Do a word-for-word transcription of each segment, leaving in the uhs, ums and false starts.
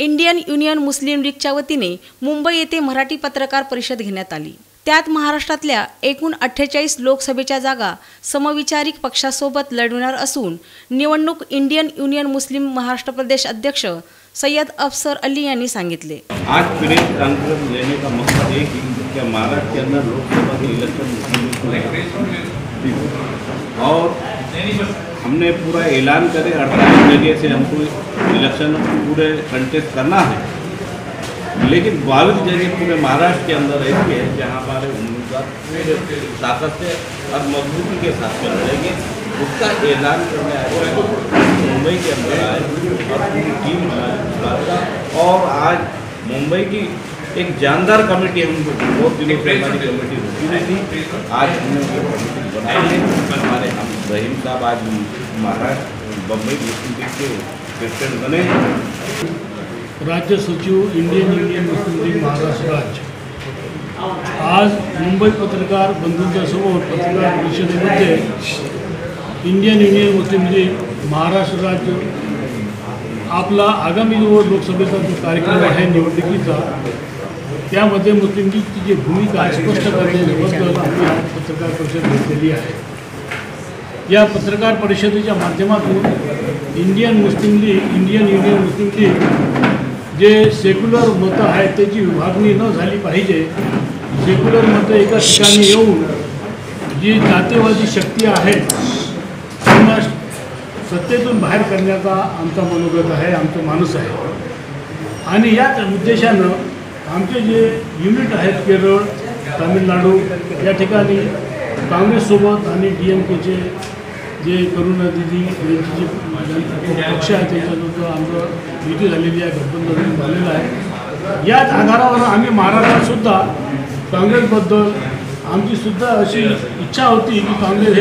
Indian union मुस्लिम लीगच्या वतीने मुंबई येथे मराठी पत्रकार परिषद घेण्यात आली। त्यात महाराष्ट्रातल्या एकूण अठ्ठेचाळीस लोकसभेच्या जागा समविचारिक पक्षासोबत लढवणार असून निवडणूक इंडियन युनियन मुस्लिम महाराष्ट्र प्रदेश अध्यक्ष सैयद अफसर अली यांनी सांगितले। आज प्रेस कॉन्फ्रेंस लेने का मकसद एक ही कि महाराष्ट्र के अंदर लोकसभा के इलेक्शन और हमने पूरा ऐलान करे अड़तालीस जगह से हमको इलेक्शन पूरे कंटेस्ट करना है, लेकिन बाईस जगह पूरे महाराष्ट्र के अंदर ऐसी है जहाँ हमारे उम्मीदवार ताकत से और मजबूती के साथ में लड़ेंगे। उसका ऐलान करने आए मुंबई के अंदर आए और पूरी टीम बनाया और आज मुंबई की एक जानदार कमेटी हमको बहुत दिनों से हमारी कमेटी होती नहीं थी, आज हमने वो कमेटी बनाई है। हमारे हम रहीम साहब आज महाराष्ट्र बम्बई मुस्लिम लीग के प्रेसिडेंट बने। राज्य सचिव Indian union Muslim League Maharashtra राज्य आज मुंबई पत्रकार बंधूंच्या समोर पत्रकार परिषदेमध्ये Indian union Muslim League Maharashtra राज्य आपला आगामी जो लोकसभेचा जो कार्यक्रम आहे निवडणुकीचा त्यामध्ये मुस्लिम लीगची जी भूमिका स्पष्ट करण्याबद्दल आम्ही आज पत्रकार परिषद घेतलेली आहे। या पत्रकार परिषदेच्या माध्यमातून Indian Muslim League Indian union Muslim League जे सेक्युलर मतं आहेत त्याची विभागणी न झाली पाहिजे, सेक्युलर मतं एका ठिकाणी येऊन जी जातीयवादी शक्ती आहे त्यांना सत्तेतून बाहेर करण्याचा आमचा मनोगत आहे, आमचा मानस आहे। आणि याच उद्देशानं आमचे जे युनिट आहेत केरळ, तामिळनाडू या ठिकाणी काँग्रेससोबत आणि डी एम केचे जे करुणानिधी यांची जी पक्ष आहे त्याच्यासोबत आमचं युती झालेली आहे, गठबंधन झालेलं आहे। याच आधारावर आम्ही महाराष्ट्रातसुद्धा काँग्रेसबद्दल आमचीसुद्धा अशी इच्छा होती की काँग्रेस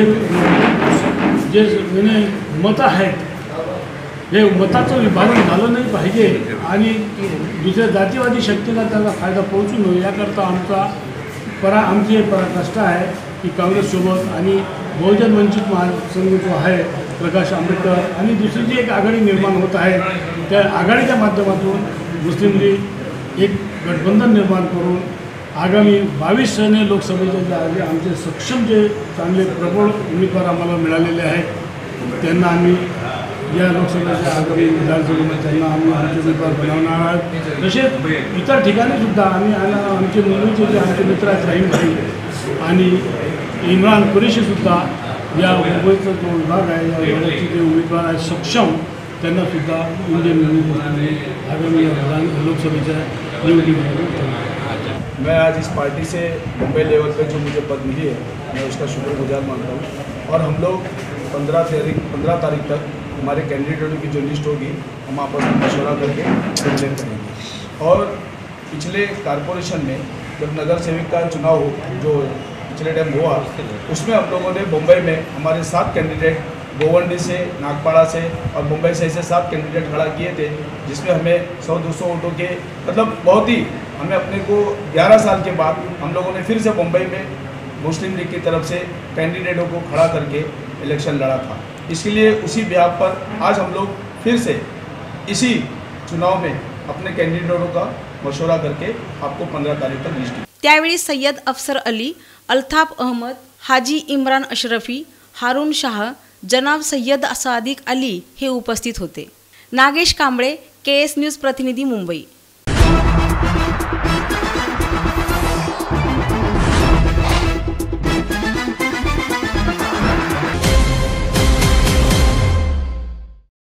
हे जे म्हणजे मतं आहेत हे मताचं विभाजन झालं नाही पाहिजे आणि दुसऱ्या जातीवादी शक्तीला त्याचा फायदा पोहोचू नये याकरता आमचा परा आमची पराकाष्ठा आहे की काँग्रेससोबत आणि बहुजन वंचित महासंघ जो आहे प्रकाश आंबेडकर आणि दुसरी जी एक आघाडी निर्माण होत आहे त्या आघाडीच्या माध्यमातून मुस्लिम लीग एक गठबंधन निर्माण करून आगामी बावीस सने लोकसभेच्या ज्या आमचे सक्षम जे चांगले प्रबळ उमेदवार आम्हाला मिळालेले आहेत त्यांना आम्ही या लोकसभेच्या आगामी विधानसभेमध्ये त्यांना आम्ही आमचे उमेदवार बनवणार आहोत। तसेच इतर ठिकाणीसुद्धा आम्ही आमचे मुंबईचे जे आमचे मित्र आहेत रहीम भाई आणि इम्रान कुरेशीसुद्धा या मुंबईचा जो विभाग आहे या विभागाचे जे उमेदवार आहेत सक्षम त्यांनासुद्धा इंडियन युनियन आगामी विधान लोकसभेच्या निवडणुकीमध्ये। मैं आज इस पार्टी से मुंबई लेवल पे जो मुझे पद मिली है मैं उसका शुक्रगुजार मानता हूँ और हम लोग पंद्रह तारीख पंद्रह तारीख तक हमारे कैंडिडेटों की जो लिस्ट होगी हम आपस में मशवरा करके डिक्लेयर करेंगे। और पिछले कारपोरेशन में जब नगर सेवक का चुनाव हो जो पिछले टाइम हुआ उसमें हम लोगों ने मुंबई में हमारे सात कैंडिडेट गोवंडी से, नागपाड़ा से और मुंबई से ऐसे सात कैंडिडेट खड़ा किए थे जिसमें हमें सौ दो सौ वोटों के मतलब बहुत ही हमें अपने को ग्यारह साल के बाद हम लोगों ने फिर से मुंबई में मुस्लिम लीग की तरफ से कैंडिडेटों को खड़ा करके इलेक्शन लड़ा था। इसके लिए उसी ब्याह पर आज हम लोग फिर से इसी चुनाव में अपने कैंडिडेटों का मशवरा करके आपको पंद्रह तारीख तक लिस्ट। त्यावेळी सैयद अफसर अली, अल्ताफ अहमद, हाजी इम्रान अशरफी, हारून शाह, जनाब सैयद सादिक अली हे उपस्थित होते। Nagesh Kamble, K S news प्रतिनिधी, मुंबई।